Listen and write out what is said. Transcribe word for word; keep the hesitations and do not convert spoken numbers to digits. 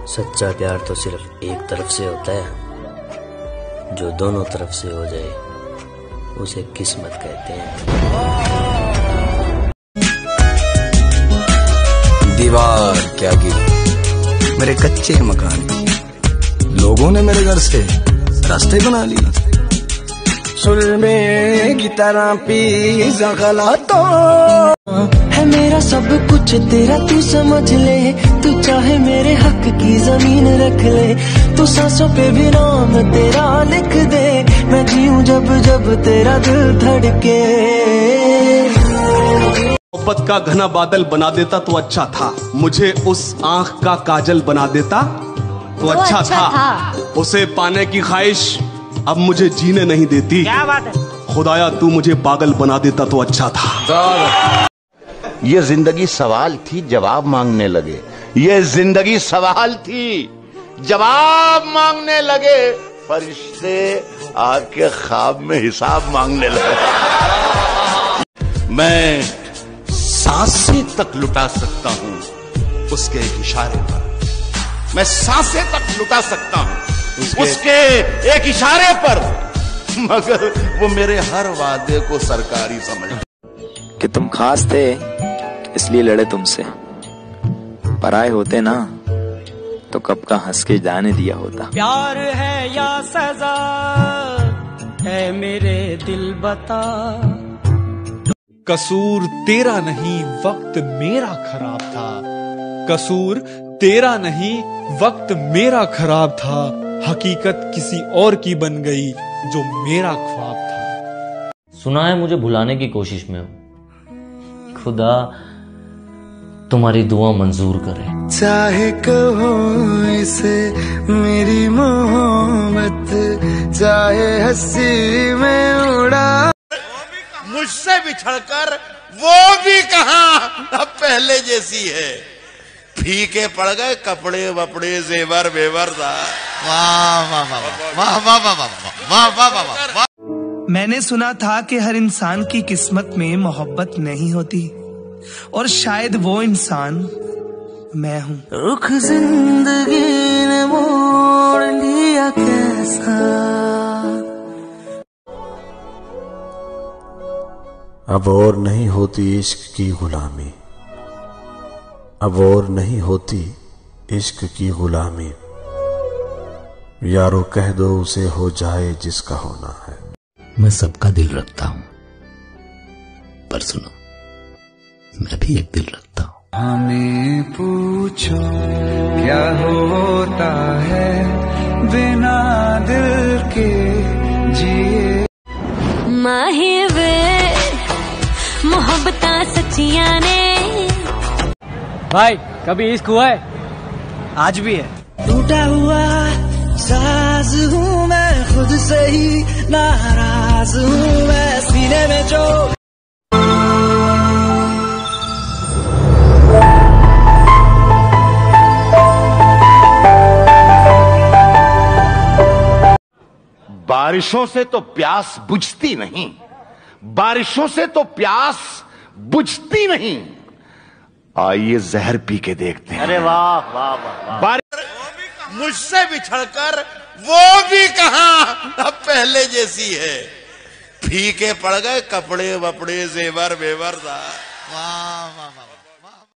सच्चा प्यार तो सिर्फ एक तरफ से होता है, जो दोनों तरफ से हो जाए उसे किस्मत कहते हैं। दीवार क्या गिरी मेरे कच्चे मकान की, लोगों ने मेरे घर से रास्ते बना लिए। सुलमे की तरह पिज़्ज़ा खला तो है मेरा सब कुछ तेरा, तू समझ ले। तू चाहे मेरे हक की जमीन रख ले, तू सांसों पे भी नाम तेरा लिख दे। मैं जीऊं जब जब तेरा दिल धड़के। मोहब्बत का घना बादल बना देता तो अच्छा था, मुझे उस आंख का काजल बना देता तो, तो अच्छा, अच्छा था।, था उसे पाने की ख्वाहिश अब मुझे जीने नहीं देती। क्या बात है खुदाया, तू मुझे पागल बना देता तो अच्छा था। ये जिंदगी सवाल थी, जवाब मांगने लगे। ये जिंदगी सवाल थी, जवाब मांगने लगे। फरिश्ते आके ख्वाब में हिसाब मांगने लगे। मैं सांसें तक लुटा सकता हूं उसके एक इशारे पर। मैं सांसें तक लुटा सकता हूं उसके, उसके एक इशारे पर, मगर वो मेरे हर वादे को सरकारी समझ। कि तुम खास थे इसलिए लड़े तुमसे, पराए होते ना तो कब का हंस के जाने दिया होता। प्यार है या सजा है मेरे दिल बता। कसूर तेरा नहीं वक्त मेरा खराब था, कसूर तेरा नहीं वक्त मेरा खराब था। हकीकत किसी और की बन गई जो मेरा ख्वाब था। सुना है मुझे भुलाने की कोशिश में हो, खुदा तुम्हारी दुआ मंजूर करे। चाहे कहो इसे मेरी मोहब्बत, चाहे हंसी में उड़ा। मुझसे बिछड़कर वो भी कहां अब पहले जैसी है। फीके पड़ गए कपड़े वपड़े जेवर वेवर। वाह वाह वाह वाह वाह वाह वाह वाह वाह वाह। मैंने सुना था कि हर इंसान की किस्मत में मोहब्बत नहीं होती, और शायद वो इंसान मैं हूँ। रुख जिंदगी ने मोड़ लिया कैसा। अब और नहीं होती इश्क की गुलामी, अब और नहीं होती इश्क की गुलामी। यारो कह दो उसे हो जाए जिसका होना है। मैं सबका दिल रखता हूं, पर सुनो मैं भी एक दिल रखता हूं। हमें पूछो क्या होता है बिना दिल के जिए। माहे वे मोहब्बतां सच्चियां ने। भाई कभी इश्क हुआ है? आज भी है। टूटा हुआ साज हूँ मैं, खुद से ही नाराज हूँ मैं। सीने में जो बारिशों से तो प्यास बुझती नहीं, बारिशों से तो प्यास बुझती नहीं। आइए जहर पी के देखते हैं। अरे वाह वाह वाह, वाह। मुझसे बिछड़कर वो भी कहां अब पहले जैसी है। फीके पड़ गए कपड़े वपड़े जेवर वेवर। वाह वाह वाह।